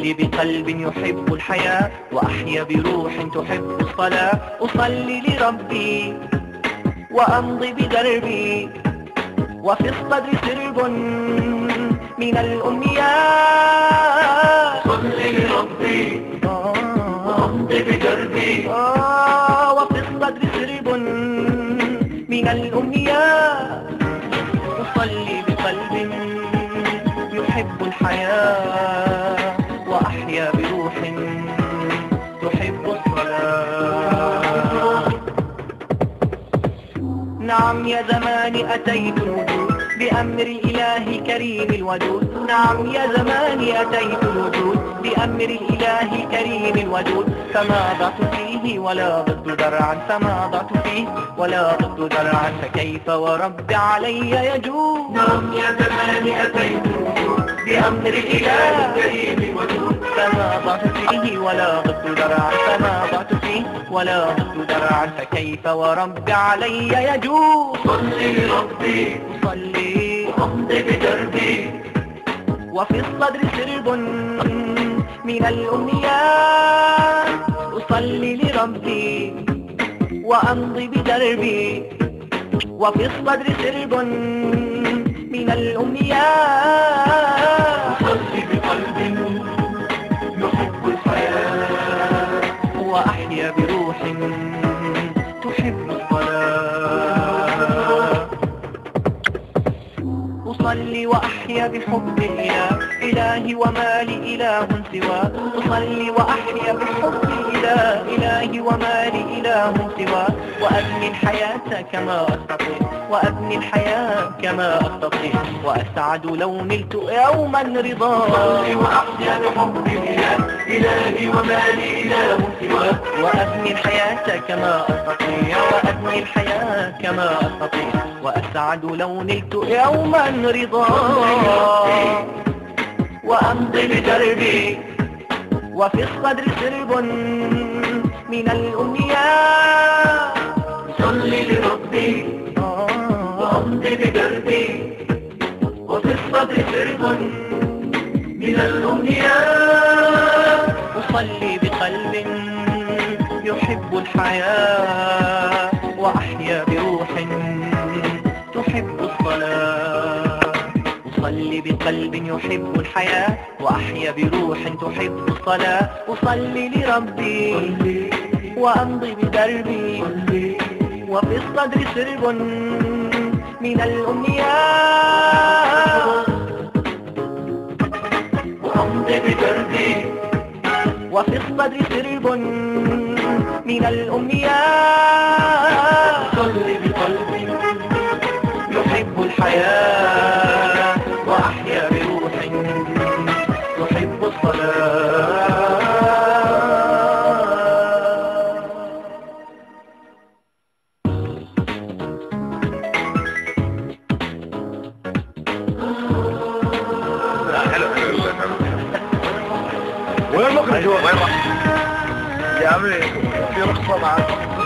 أصلي بقلب يحب الحياة وأحيا بروح تحب الصلاة. أصلي لربي وأمضي بدربي وفي الصدر سرب من الأمنيات. صلي لربي وأمضي بدربي وفي الصدر سرب من الأمنيات. أصلي بقلب يحب الحياة وأحيا بروح تحب الصلاة. نعم يا زماني أتيت الوجود بأمر الإله كريم الودود. نعم يا زماني أتيت الوجود بأمر الإله كريم الودود. فما ضعت فيه ولا ضدت درعا، فما ضعت فيه ولا ضدت درعا، فكيف ورب علي يجود. نعم يا زماني أتيت الوجود بأمر الإله كريم الودود. فما ضعت فيه ولا ضدت درعا، فما ضعت فيه ولا ضدت درعا، فكيف ورب علي يجود. صلي لربي أصلي وأمضي بدربي وفي الصدر سرب من الأمنيات. أصلي لربي وأمضي بدربي وفي الصدر سرب من الأمنيات. أصلي بقلب يحب الحياة وأحيا بروح تحب الصلاة. أصلي وأحيا بحب الإله إلهي وما لي إله سواه. أصلي وأحيا بحب الإله إلهي وما لي إله سواه. وأبني الحياة كما أستطيع وأبني الحياة كما أستطيع وأسعد لو نلت يوما رضاه. أصلي وأحيا بحب الإله إلهي وما لي إله سواه. وأبني الحياة كما أستطيع وأبني الحياة كما أستطيع وأسعد لو نلت يوما رضاه. وأمضي بدربي وفي الصدر سرب من الأمنيات. صلي لربي وأمضي بدربي وفي الصدر سرب من الأمنيات. أصلي بقلب يحب الحياة وأحيا بروح تحب الصلاة. أصلي بقلب يحب الحياة وأحيا بروح تحب الصلاة. أصلي لربي وأمضي بدربي وفي الصدر سرب من الأمنيات. وأمضي بدربي وفي الصدر سرب من الأمنيات. صلي بقلب يحب الحياة وأحيا بروح تحب الصلاة. وين مخرج؟ وين راح؟ يا عمي في رخصة معك؟